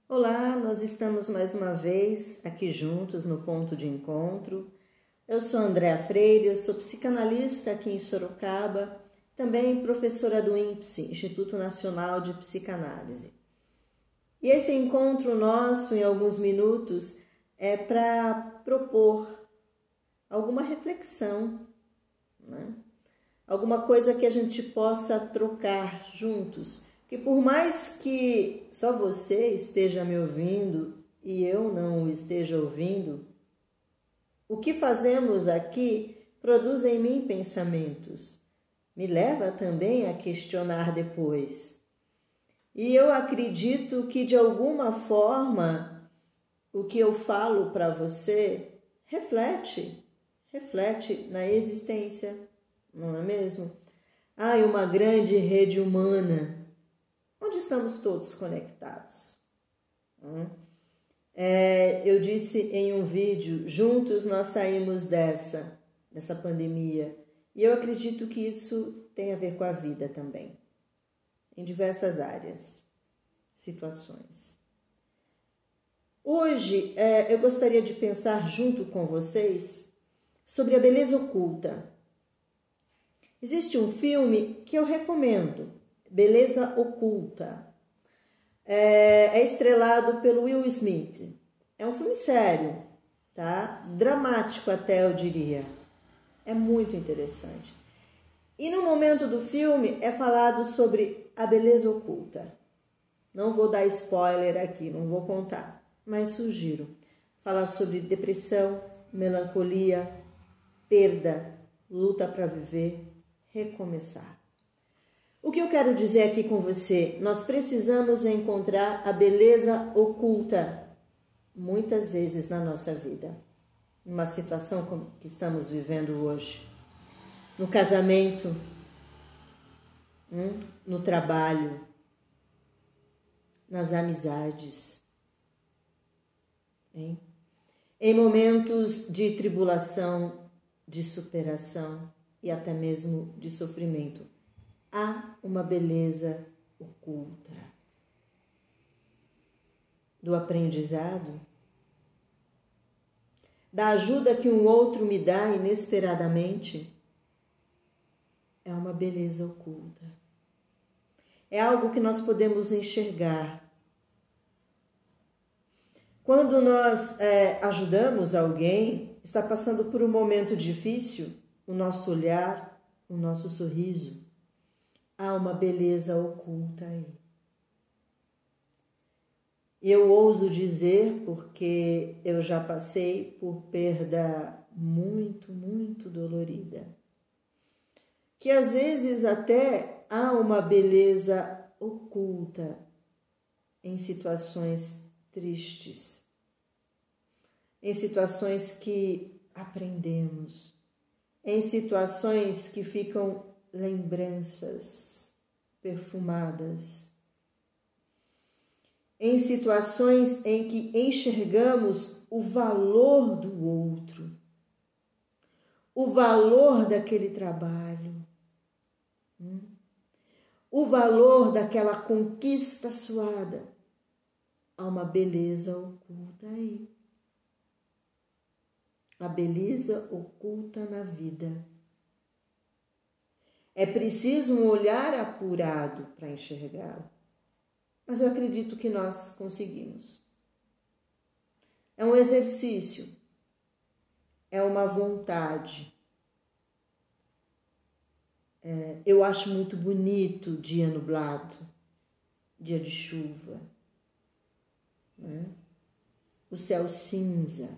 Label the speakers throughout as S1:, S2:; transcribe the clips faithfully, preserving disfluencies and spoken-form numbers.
S1: Olá, nós estamos mais uma vez aqui juntos no Ponto de Encontro. Eu sou Andréa Freire, eu sou psicanalista aqui em Sorocaba, também professora do INPSI, Instituto Nacional de Psicanálise. E esse encontro nosso, em alguns minutos, é para propor alguma reflexão, né? Alguma coisa que a gente possa trocar juntos. Que por mais que só você esteja me ouvindo e eu não o esteja ouvindo, o que fazemos aqui produz em mim pensamentos, me leva também a questionar depois. E eu acredito que de alguma forma o que eu falo para você reflete, reflete na existência, não é mesmo? Há uma grande rede humana onde estamos todos conectados. É, eu disse em um vídeo, juntos nós saímos dessa, dessa pandemia. E eu acredito que isso tem a ver com a vida também, em diversas áreas, situações. Hoje é, eu gostaria de pensar junto com vocês sobre a beleza oculta. Existe um filme que eu recomendo, Beleza Oculta. É, é estrelado pelo Will Smith. É um filme sério, tá? Dramático até, eu diria. É muito interessante. E no momento do filme é falado sobre a beleza oculta. Não vou dar spoiler aqui, não vou contar, mas sugiro falar sobre depressão, melancolia, perda, luta para viver, recomeçar. O que eu quero dizer aqui com você? Nós precisamos encontrar a beleza oculta, muitas vezes na nossa vida, numa situação como que estamos vivendo hoje, no casamento, hum, no trabalho, nas amizades, hein? Em momentos de tribulação, de superação e até mesmo de sofrimento. Há uma beleza oculta. Do aprendizado, da ajuda que um outro me dá inesperadamente, é uma beleza oculta. É algo que nós podemos enxergar. Quando nós é, ajudamos alguém, está passando por um momento difícil, o nosso olhar, o nosso sorriso, há uma beleza oculta aí. Eu ouso dizer, porque eu já passei por perda muito, muito dolorida, que às vezes até há uma beleza oculta em situações tristes, em situações que aprendemos, em situações que ficam lembranças perfumadas, em situações em que enxergamos o valor do outro, o valor daquele trabalho, hum? o valor daquela conquista suada. Há uma beleza oculta aí. A beleza oculta na vida. É preciso um olhar apurado para enxergá-lo. Mas eu acredito que nós conseguimos. É um exercício. É uma vontade. É, eu acho muito bonito dia nublado, dia de chuva, né? O céu cinza.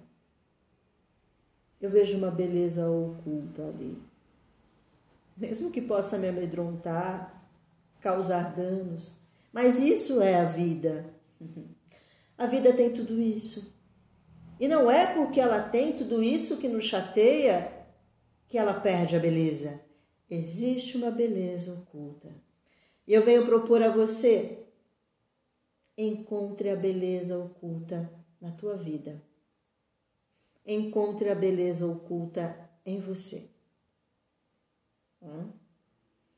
S1: Eu vejo uma beleza oculta ali. Mesmo que possa me amedrontar, causar danos. Mas isso é a vida. A vida tem tudo isso. E não é porque ela tem tudo isso que nos chateia que ela perde a beleza. Existe uma beleza oculta. E eu venho propor a você, encontre a beleza oculta na tua vida. Encontre a beleza oculta em você.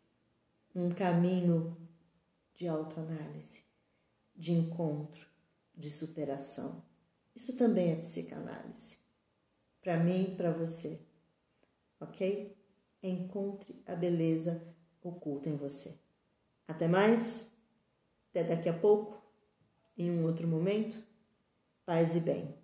S1: Um caminho de autoanálise, de encontro, de superação. Isso também é psicanálise. Para mim e para você. Ok? Encontre a beleza oculta em você. Até mais. Até daqui a pouco. Em um outro momento. Paz e bem.